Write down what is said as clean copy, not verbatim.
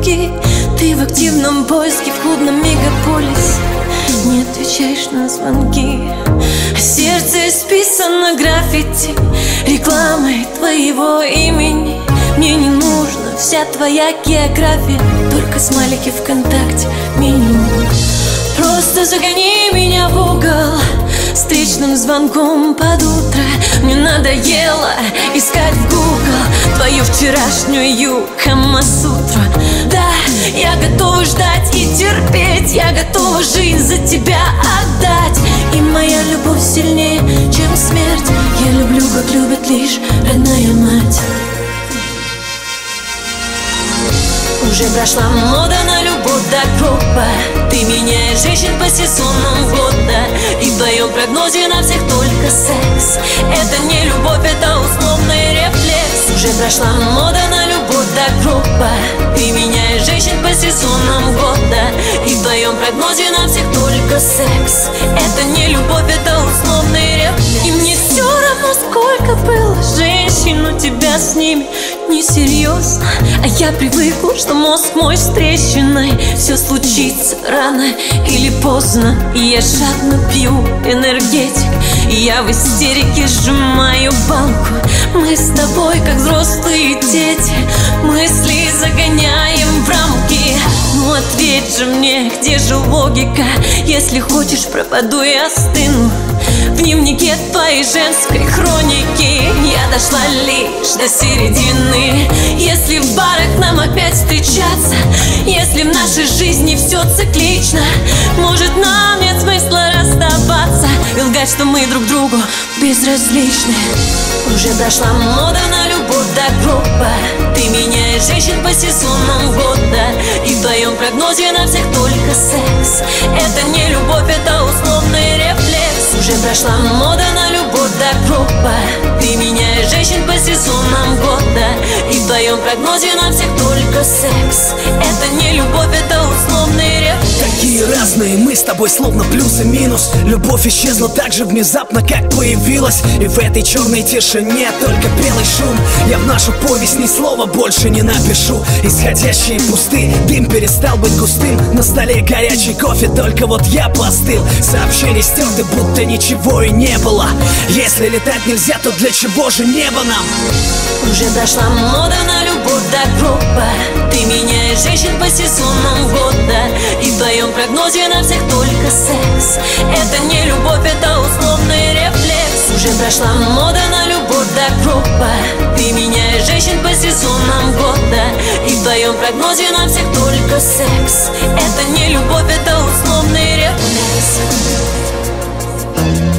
звонки. Ты в активном поиске в клубном мегаполисе, не отвечаешь на звонки. А сердце исписано граффити, рекламой твоего имени. Мне не нужна вся твоя география, только смайлики ВКонтакте минимум. Просто загони меня в угол встречным звонком под утро. Мне надоело искать в Google твою вчерашнюю Камасутру. Да, я готова ждать и терпеть, я готова жизнь за тебя отдать. И моя любовь сильнее, чем смерть. Я люблю, как любит лишь родная мать. Уже прошла мода на любовь до гроба. Ты меняешь женщин по сезонам года. И в твоем прогнозе на всех только секс. Это не любовь, это условный рефлекс. Уже прошла мода на любовь до гроба. Ты меняешь женщин по сезонам года. И в твоем прогнозе на всех только секс. Это не любовь, это условный рефлекс. И мне все равно, сколько было женщин, у тебя с ними несерьезно. А я привыкла, что мозг мой с трещиной. Все случится рано или поздно. И я жадно пью энергетик, и я в истерике сжимаю банку. Мы с тобой как взрослые дети, мысли загоняем в рамки. Ну ответь же мне, где же логика? Если хочешь, пропаду и остыну в дневнике твоей женской хроники. Я дошла лишь до середины. Если в барах нам опять встречаться, если в нашей жизни все циклично, может, нам нет смысла расставаться и лгать, что мы друг другу безразличны. Уже прошла мода на любовь до гроба. Ты меняешь женщин по сезонам года. И в твоем прогнозе на всех только секс. Это не любовь, это условный рефлекс. Уже прошла мода на любовь до гроба. Ты меняешь женщин по сезонам года. И в твоем прогнозе на всех только секс. Это не любовь, это условный рефлекс. Такие разные мы с тобой, словно плюс и минус. Любовь исчезла так же внезапно, как появилась. И в этой черной тишине только белый шум. Я в нашу повесть ни слова больше не напишу. Исходящие пусты, дым перестал быть густым. На столе горячий кофе, только вот я постыл. Сообщения стерты, будто ничего и не было. Если летать нельзя, то для чего же небо нам? Уже прошла мода на любовь до гроба. Ты меняешь женщин по сезонам года. И в твоем прогнозе на всех только секс. Это не любовь, это условный рефлекс. Уже прошла мода на любовь до гроба. Ты меняешь женщин по сезонам года. И в твоем прогнозе на всех только секс. Это не любовь, это условный рефлекс.